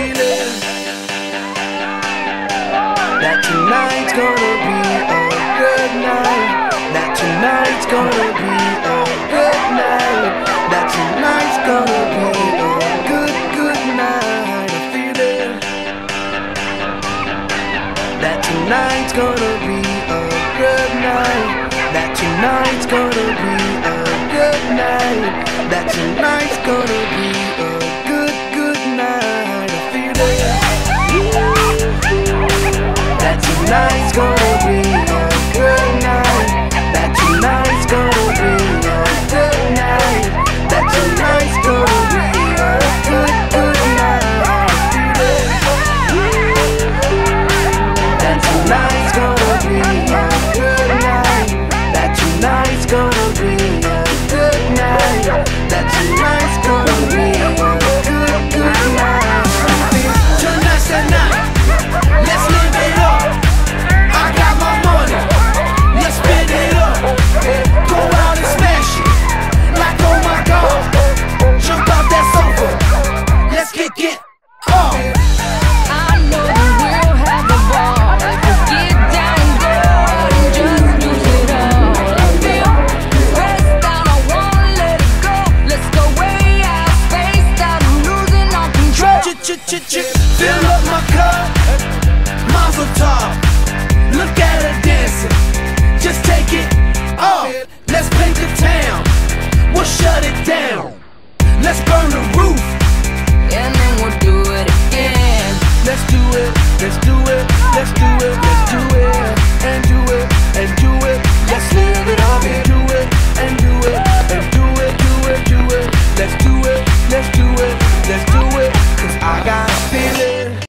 feeling that tonight's gonna be a good night. That tonight's gonna be a good night. That tonight's gonna be a good night. I'm feeling that tonight's gonna be a good night. That tonight's gonna be a good night. That tonight's gonna be a good night. I'm feeling that tonight's gonna be a good night. That tonight's gonna be a good night. That tonight's gonna be a good night. I'm feeling that tonight's gonna be a good night. That tonight's gonna be a good night. That tonight's gonna be a good night. Tonight's the night. Let's live it up. I got my money. Let's spend it up. Go out and smash it. Like oh my God. Jump out that sofa. Let's kick it off. I know that we'll have a ball. Let's get down and dirty and just lose it all. I feel pressed out, I wanna let it go. Let's go way out, spaced out, I'm losing all control. Fill up my cup. Mazel tov. Look at her dancing. Just take it off. Let's paint the town. We'll shut it down. Let's burn the